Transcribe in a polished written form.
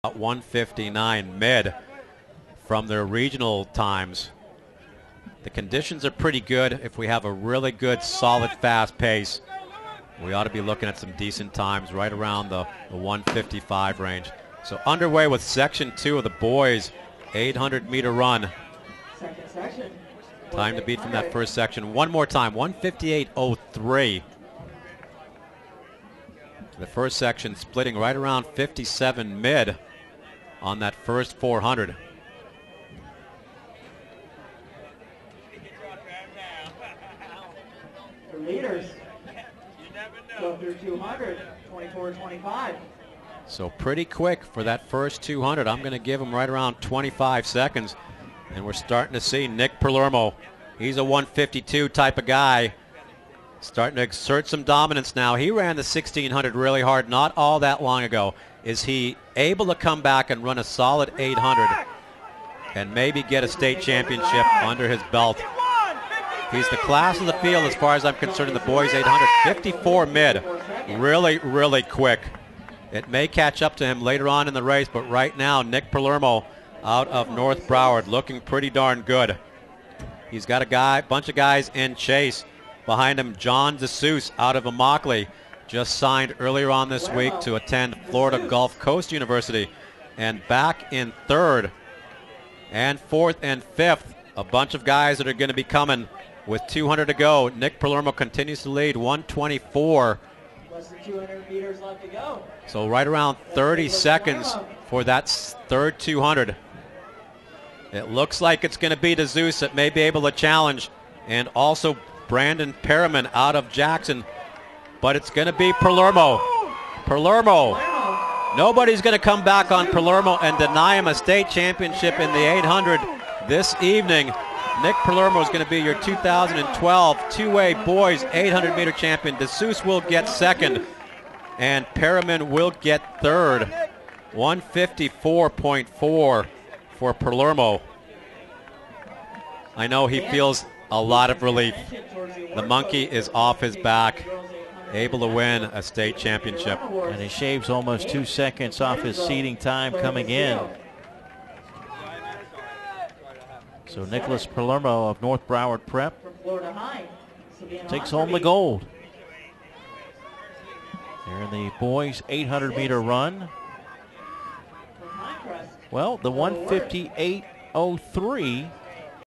1:59 mid from their regional times. The conditions are pretty good. If we have a really good, solid, fast pace, we ought to be looking at some decent times right around the 1:55 range. So underway with section 2 of the boys 800-meter run. Time to beat from that first section. One more time, 1:58.03. The first section splitting right around 57 mid on that first 400. The leaders go through 200, 24-25. So pretty quick for that first 200. I'm going to give him right around 25 seconds. And we're starting to see Nick Palermo. He's a 152 type of guy. Starting to exert some dominance now. He ran the 1600 really hard not all that long ago. Is he able to come back and run a solid 800 and maybe get a state championship under his belt? He's the class of the field as far as I'm concerned in the boys 800. 54 mid. Really, really quick. It may catch up to him later on in the race, but right now Nick Palermo out of North Broward looking pretty darn good. He's got a bunch of guys in chase. Behind him, John DeSuze out of Immokalee, just signed earlier on this week to attend Florida Gulf Coast University. And back in third and fourth and fifth, a bunch of guys that are going to be coming with 200 to go. Nick Palermo continues to lead, 1:24. Less than 200 meters left to go. So right around 30 seconds for that third 200. It looks like it's going to be DeSuze that may be able to challenge, and also Brandon Perriman out of Jackson. But it's going to be Palermo. Palermo. Nobody's going to come back on Palermo and deny him a state championship in the 800 this evening. Nick Palermo is going to be your 2012 two-way boys 800-meter champion. DeSuze will get second, and Perriman will get third. 1:54.4 for Palermo. I know he feels a lot of relief. The monkey is off his back, able to win a state championship. And he shaves almost 2 seconds off his seating time coming in. So Nicholas Palermo of North Broward Prep takes home the gold. Here in the boys 800-meter run. Well, the 1:58.03